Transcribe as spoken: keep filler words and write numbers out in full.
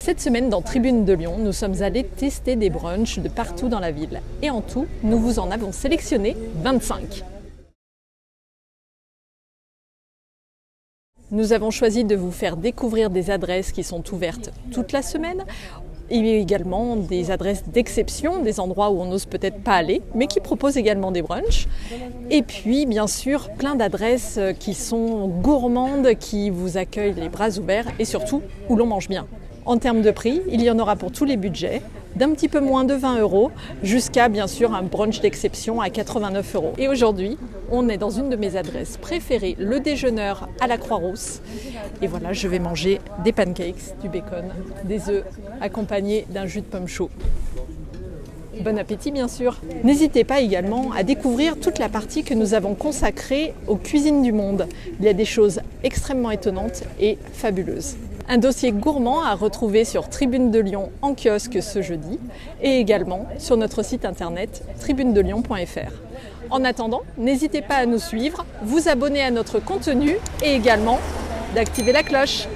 Cette semaine, dans Tribune de Lyon, nous sommes allés tester des brunchs de partout dans la ville. Et en tout, nous vous en avons sélectionné vingt-cinq. Nous avons choisi de vous faire découvrir des adresses qui sont ouvertes toute la semaine. Il y a également des adresses d'exception, des endroits où on n'ose peut-être pas aller, mais qui proposent également des brunchs. Et puis, bien sûr, plein d'adresses qui sont gourmandes, qui vous accueillent les bras ouverts et surtout où l'on mange bien. En termes de prix, il y en aura pour tous les budgets, d'un petit peu moins de vingt euros jusqu'à bien sûr un brunch d'exception à quatre-vingt-neuf euros. Et aujourd'hui, on est dans une de mes adresses préférées, le déjeuneur à la Croix-Rousse. Et voilà, je vais manger des pancakes, du bacon, des œufs, accompagnés d'un jus de pomme chaud. Bon appétit bien sûr. N'hésitez pas également à découvrir toute la partie que nous avons consacrée aux cuisines du monde. Il y a des choses extrêmement étonnantes et fabuleuses. Un dossier gourmand à retrouver sur Tribune de Lyon en kiosque ce jeudi et également sur notre site internet tribune de lyon point f r. En attendant, n'hésitez pas à nous suivre, vous abonner à notre contenu et également d'activer la cloche.